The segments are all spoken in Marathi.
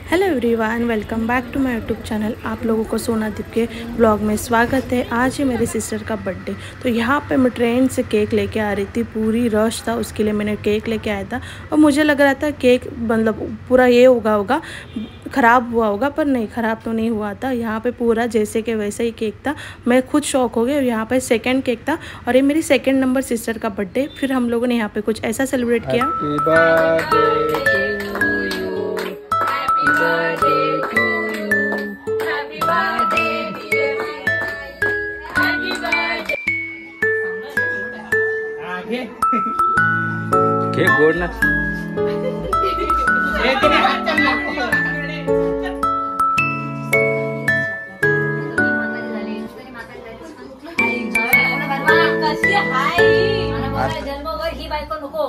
Hello everyone, welcome back to my YouTube channel. आप लोगों को सोनादीप के ब्लॉग में स्वागत है। आज है मेरी सिस्टर का बर्थडे, तो यहाँ पे मैं ट्रेन से केक लेके आ रही थी। पूरी रश था, उसके लिए मैंने केक लेके आया था और मुझे लग रहा था केक मतलब पूरा ये होगा ख़राब हुआ होगा, पर नहीं, ख़राब तो नहीं हुआ था। यहाँ पे पूरा जैसे कि वैसे ही केक था। मैं खुद शॉक हो गई। और यहाँ पे सेकंड केक था और ये मेरी सेकंड नंबर सिस्टर का बर्थडे। फिर हम लोगों ने यहाँ पे कुछ ऐसा सेलिब्रेट किया। केक गोड ना जन्मभर ही बायको नको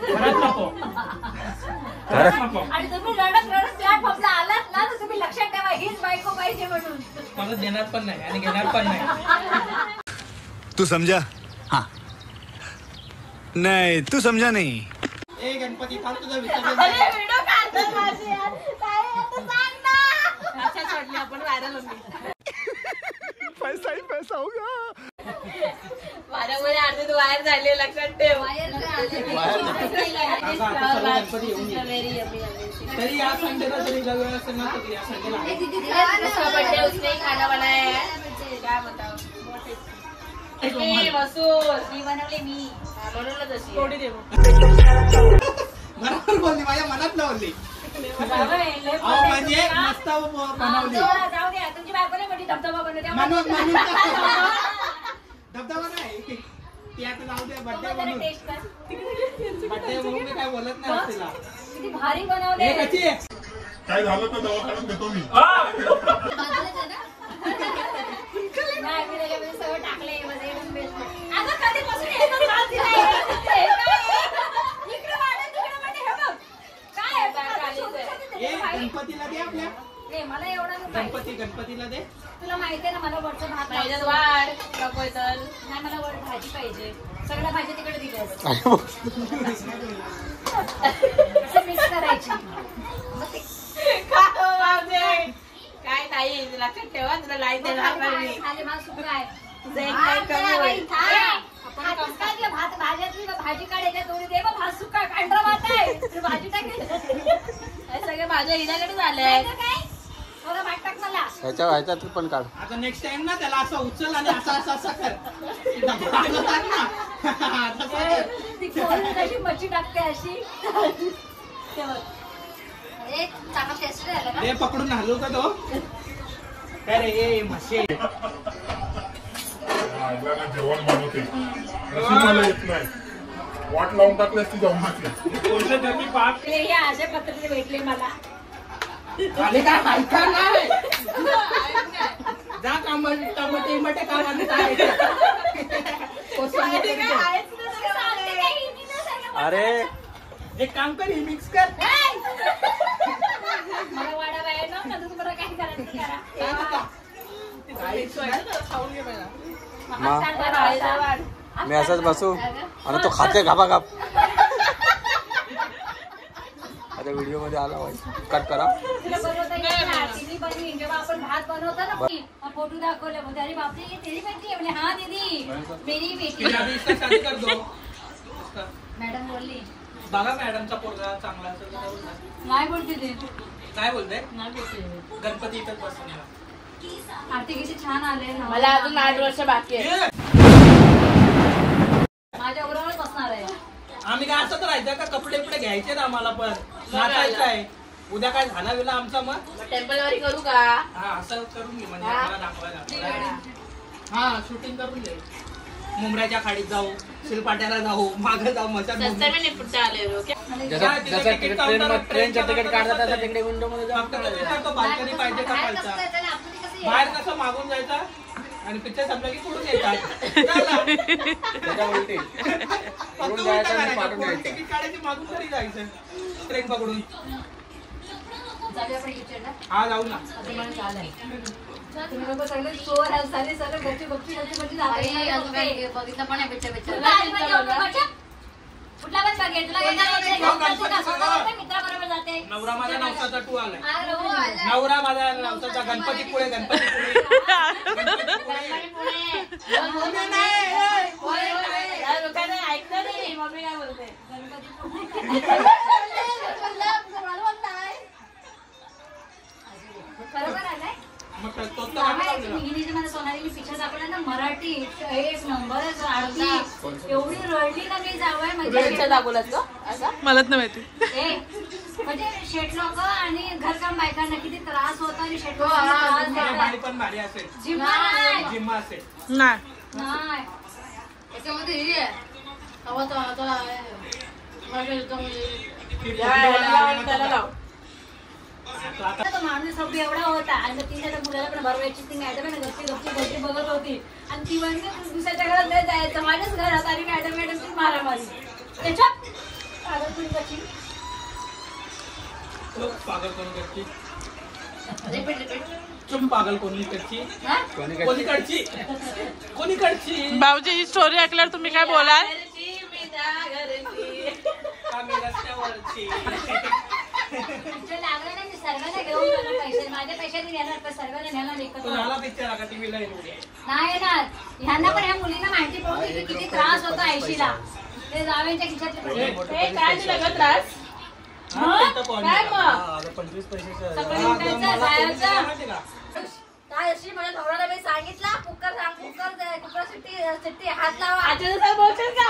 आणि तुम्ही रडत प्लॅटफॉर्मला आलात ना, तर तुम्ही लक्षात ठेवा हीच बायको पाहिजे म्हणून. मला देणार पण नाही आणि घेणार पण नाही. तू समझा? हाँ. नहीं, तू समझा नहीं. ए गणपती थांब, तुझा विचार. अरे व्हिडिओ काढतात माझे यार. काय आता सांग ना. अच्छा सोडली आपण व्हायरल होती. पैसा ही पैसा होगा. माझ्यामुळे अर्धे तू बाहेर झाले, लक्षात ठेव. तरी या संडेला तरी वेळ असेल ना, तरी या संडेला बर्थडे उसने खाना बनाया है. क्या बताओ. मी बनवले मी म्हणूनच अशी थोडी दे. बरोबर बोलली, माझ्या मनात लावली. म्हणजे मस्त बनवली. जाऊ द्या, तुमची बायको नाही म्हणजे धबधबा बनवते. धबधबा नाही, ती आता जाऊ दे. बर्थडे म्हणून टेस्ट कर. बर्थडे म्हणून मी काय बोलत नाही तिला. किती भारी बनवले. काय झालं तर दवाखान्यात देतो मी. नाही, मी त्याच्यामध्ये सगळं टाकलंय. अगं कधीपासून येतो त्रास दिलाय. इकडे वाढत, तिकडे वाढत. हे बघ काय आहे. गणपतीला दे आपल्या. मला एवढं गणपतीला दे. तुला माहिती आहे ना, मला वरचं भात पाहिजे. वाढ नको तर नाही, मला वर भाजी पाहिजे. सगळ्या भाज्या तिकडे दिल्या मिक्स करायची. काय नाही, लक्षात ठेवा. तुला लाईट देणार नाही. मला सुकं आहे. भात भाज्यातली भाजी काढायच्या थोडी दे. भात सुका पांढरा भात आहे, भाजी टाकायची. सगळे भाज्या हिच्याकडे झाल्या. काय मला भात टाक. मला ह्याच्यात पण काढ. आता नेक्स्ट टाइम ना त्याला असं उचल आणि असं कर. ती कोण कशी मच्छी टाकते अशी. चांगला टेस्ट झाला ना. ते पकडून हलवू का तो. काय रे ये म्हशी. जेवण बनवते मला येत नाही. वाट लावून टाकली असती जाऊन हे अशा पद्धतीने भेटले मला. आले काय ऐका नाही. जा टमाटे कामाला अरे एक काम कर, ही मिक्स कर. मला वाडा बाहेर ना, तुम्हाला काय करायचं करा. मी असंच बसू आणि तो खाते घाबा घाप. आता व्हिडिओ मध्ये आला कट करा. जेव्हा आपण भात बनवतो ना, फोटो दाखवले म्हणजे अरे बापरे तेरी बेटी आहे. हा दीदी मेरी बेटी. मॅडम बोलली बघा मॅडमचा पोरगा चांगला असेल. नाही बोलते ते. काय बोलते. नाही बोलते. गणपती इथंच बसून आरती किती छान आले. मला अजून 8 वर्ष बाकी आहे. माझ्या बरोबरच बसणार आहे. आम्ही काय असंच राहायचं का. कपडे घ्यायचे आम्हाला पण नाचायचं आहे. उद्या काय झाला वेळा आमचा मग टेम्पल वारी करू का. हा असं करून घे म्हणजे आम्हाला दाखवायला. हा शूटिंग करून घे. मुंबऱ्याच्या खाडीत जाऊ, शिलपाट्याला जाऊ, मागे जाऊ. ट्रेनच्या तिकीट काढतात तसं तिकडे विंडो मध्ये जाऊ. बाल्कनी पाहिजे का खालचा. बाहेर कसं मागून जायचा आणि पिक्चर संपला की पुढून येतात. त्याच्या उलटी तिकीट काढायची, मागून तरी जायचं ट्रेन पकडून. हा जाऊ ना. तुम्ही लोक सगळे चोर झाले, सगळे गपची बघितलं पण आहे पिक्चर. कुठला पण बघेल तुला मित्राबरोबर जाते. नवरा माझा नवसाचा टू आलाय. आला. नवरा माझा नवसाचा गणपतीपुळे गणपतीपुळे ऐकलं नाही मम्मी काय बोलते. बरोबर आहे काय? सोनाली पिक्चर दाखवला ना मराठी एक नंबर आरती एवढी रडली ना मी जावं म्हणजे दाखवलात का असा मलाच नाही माहिती. म्हणजे शेट लोक आणि घरकाम बायकांना किती त्रास होता आणि शेट बारी पण भारी असेल. जिम्मा जिम्मा असेल. नाही नाही त्याच्यामध्ये हे आहे. हवा तो आता आहे. त्याला लाव. तो माणूस अगदी एवढा होता आणि तिच्या त्या मुलाला पण भरवायची ती मॅडम आहे ना गप्पी बघत होती आणि ती म्हणजे दुसऱ्याच्या घरात नाही जायचं माझ्याच घरात आणि मॅडमची मारामारी त्याच्यात पागल कोणी करची तुम पागल कोणी करची कोणी करची. भाऊजी ही स्टोरी ऐकल्यावर तुम्ही काय बोलाल. लागलं नाही मी सर्वांना घेऊन गेलो पैसे माझ्या पैशाने येणार पण सर्वांना न्यायला एकत्र नाही येणार. ह्यांना पण ह्या मुलींना माहिती पडते की किती त्रास होता 80ला ते जावेच्या खिशातले हे काय दिलं ग त्रास. काय मग 25 पैशाचं काय अशी मला नवऱ्याला मी सांगितलं कुकर सिट्टी हात लावा आजचं बोलशील का.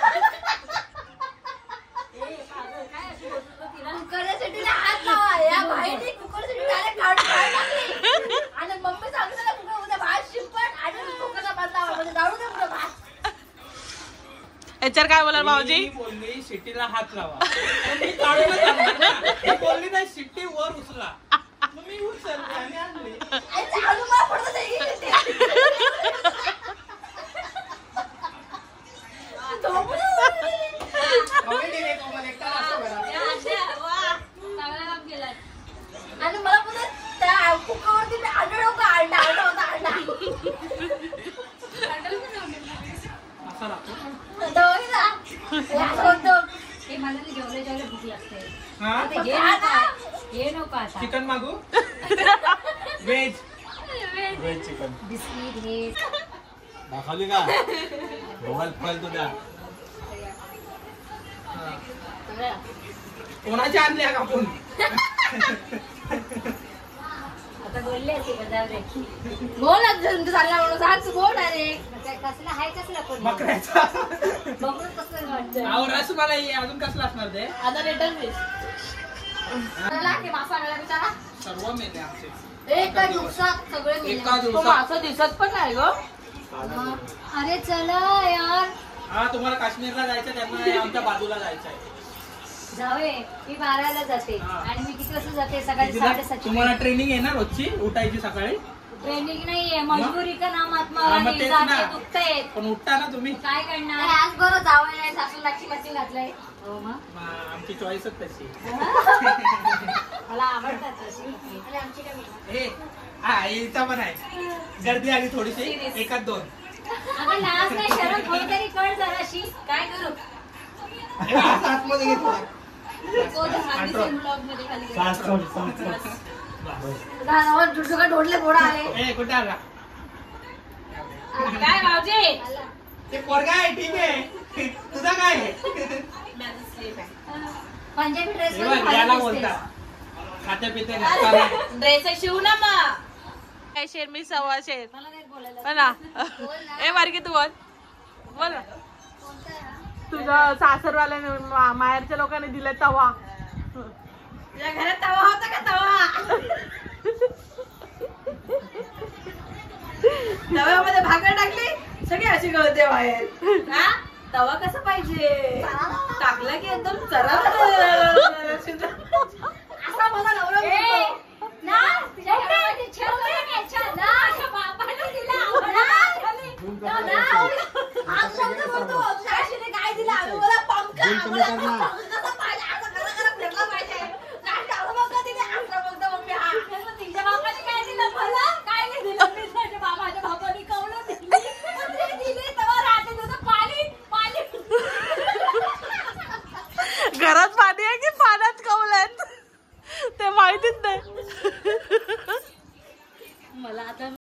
कुकरसिटीला हात लावा या बाईने कुकरसिटी डायरेक्ट काढून टाकली आणि मम्मी सांगते ना कुकर उद्या भात शिंपट आणि कुकरला बंद लावा म्हणजे जाऊ दे पुढे भात. याच्यावर काय बोलाल भाऊजी. बोलली शिट्टीला हात लावा. मी काढूनच आणणार ना. ती बोलली नाही शिट्टी वर उचला मग मी उचलली आणि आणली. चालू मला पडतं ते आणि मला पुन्हा त्या कुकरवरती मी अंडा होता अंडा असा लागतो. हे मला जेवले भूक लागते हा हे नको आता चिकन मागू. व्हेज चिकन बिस्किट हे दाखवली का मोबाईल फॉईल तुझ्या कोणाच्या आणल्या कापून. आता बोलले असते का जाऊ दे बोल चालला म्हणून सांग तू बोल डायरेक्ट. कसला हाय कसला कोण बकऱ्याचा बघून कसलं वाटतं अहो रस मला ये अजून कसला असणार ते. आता रिटर्न फिश मासा आणायला बिचारा सर्व मेले आमचे एका दिवसात सगळे एका मिळाले. तो दिवसात. मासा दिसत पण नाही ग. अरे चला यार हा तुम्हाला काश्मीरला जायचं त्यांना आमच्या बाजूला जायचं आहे. जावे मी 12ला जाते आणि मी किती वाजता जाते सकाळी 7:30. तुम्हाला ट्रेनिंग आहे ना रोजची उठायची सकाळी. ट्रेनिंग नाहीये मजबुरी का नाम हा, मग तेच ना. दुखतायत पण उठता ना तुम्ही. काय करणार आज बरं जावं सासू लाची मशीन घातलंय आमची चॉईसच तशी. मला आवडतात तशी आणि आमची काय हे हा हिचा पण आहे. गर्दी आली थोडीशी एकाच दोन. अगं लाज नाही शरम थोडी तरी कळ जराशी काय करू आतमध्ये घे थोडं. ढोडले फोडा आले ए कुठे आला. काय भाऊजी ते पोरगा आहे ठीक आहे. तुझा काय आहे. पंजाबी ड्रेस हे बघ, याला बोलता खात्या पिते नसता नाही. ड्रेस शिव ना मग. काय शेर मी 1.25 शेर मला नाही बोलायला बोला. ए मार्गी तू बोल बोल ना. तुझं सासरवाल्याने माहेरच्या लोकांनी दिले तवा. तुझ्या घरात तवा होता का तवा. तव्यामध्ये भाकर टाकली सगळी अशी गळते बाहेर. हा तवा कसं पाहिजे टाकला की एकदम चरा असा मला नवरा बोलतो. ना तुझ्या घरामध्ये छेव नाही घ्यायच्या. ना बापाने दिला ना आज शब्द बोलतो साशीने काय दिलं आम्ही मला पंखा आम्हाला पंखा कसा पाहिजे असं करा फिरला पाहिजे काय टाळू बघा तिने असं बोलतो मम्मी हा तिच्या बापाने काय दिलं मला काय नाही दिलं मी माझ्या बापाने कवलं दिली तेव्हा राहते तुझं पाणी पाणी मला आता